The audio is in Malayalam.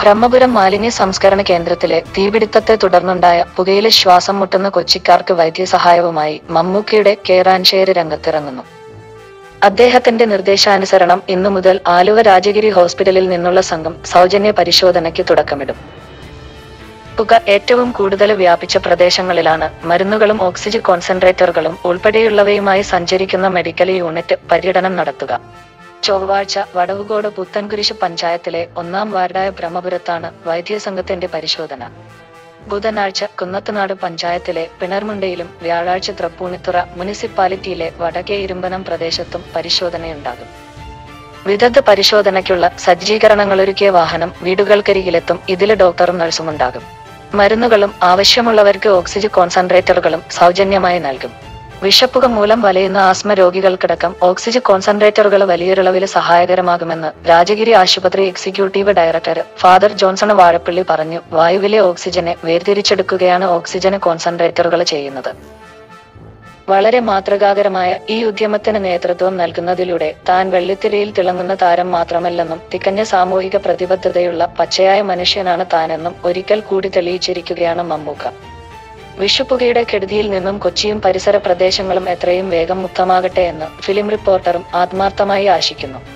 ബ്രഹ്മപുരം മാലിന്യ സംസ്കരണ കേന്ദ്രത്തിലെ തീപിടുത്തത്തെ തുടർന്നുണ്ടായ പുകയില ശ്വാസം മുട്ടുന്ന കൊച്ചിക്കാർക്ക് വൈദ്യസഹായവുമായി മമ്മൂക്കയുടെ കേറാൻഷേര് രംഗത്തിറങ്ങുന്നു. അദ്ദേഹത്തിന്റെ നിർദ്ദേശാനുസരണം ഇന്നു മുതൽ ആലുവ രാജഗിരി ഹോസ്പിറ്റലിൽ നിന്നുള്ള സംഘം സൗജന്യ പരിശോധനയ്ക്ക് തുടക്കമിടും. പുക ഏറ്റവും കൂടുതൽ വ്യാപിച്ച പ്രദേശങ്ങളിലാണ് മരുന്നുകളും ഓക്സിജൻ കോൺസെൻട്രേറ്ററുകളും ഉൾപ്പെടെയുള്ളവയുമായി സഞ്ചരിക്കുന്ന മെഡിക്കൽ യൂണിറ്റ് പര്യടനം നടത്തുക. ചൊവ്വാഴ്ച വടവുകോട് പുത്തൻകുരിശ് പഞ്ചായത്തിലെ 1-ാം വാർഡായ ബ്രഹ്മപുരത്താണ് വൈദ്യസംഘത്തിന്റെ പരിശോധന. ബുധനാഴ്ച കുന്നത്തുനാട് പഞ്ചായത്തിലെ പിണർമുണ്ടയിലും വ്യാഴാഴ്ച തൃപ്പൂണിത്തുറ മുനിസിപ്പാലിറ്റിയിലെ വടക്കേ ഇരുമ്പനം പ്രദേശത്തും പരിശോധനയുണ്ടാകും. വിദഗ്ധ പരിശോധനയ്ക്കുള്ള സജ്ജീകരണങ്ങളൊരുക്കിയ വാഹനം വീടുകൾക്കരികിലെത്തും. ഇതില് ഡോക്ടറും നഴ്സുമുണ്ടാകും. മരുന്നുകളും ആവശ്യമുള്ളവർക്ക് ഓക്സിജൻ കോൺസെൻട്രേറ്ററുകളും സൗജന്യമായി നൽകും. വിഷപ്പുക മൂലം വലയുന്ന ആസ്മ രോഗികൾക്കടക്കം ഓക്സിജൻ കോൺസെൻട്രേറ്ററുകൾ വലിയൊരളവിൽ സഹായകരമാകുമെന്ന് രാജഗിരി ആശുപത്രി executive director father Johnson Vazhappally പറഞ്ഞു. വായുവിലെ ഓക്സിജനെ വേർതിരിച്ചെടുക്കുകയാണ് ഓക്സിജൻ കോൺസെൻട്രേറ്ററുകൾ ചെയ്യുന്നത്. വളരെ മാതൃകാപരമായ ഈ ഉദ്യമത്തിന് നേതൃത്വം നൽകുന്നതിലൂടെ താൻ വെള്ളിത്തിരയിൽ തിളങ്ങുന്ന താരം മാത്രമല്ലെന്നും തികഞ്ഞ സാമൂഹിക പ്രതിബദ്ധതയുള്ള പച്ചയായ മനുഷ്യനാണ് താനെന്നും ഒരിക്കൽ കൂടി തെളിയിച്ചിരിക്കുകയാണ് മമ്മൂക്ക. വിഷുപ്പുകയുടെ കെടുതിയിൽ നിന്നും കൊച്ചിയും പരിസര പ്രദേശങ്ങളും എത്രയും വേഗം മുക്തമാകട്ടെ എന്ന് ഫിലിം റിപ്പോർട്ടറും ആത്മാർത്ഥമായി ആശിക്കുന്നു.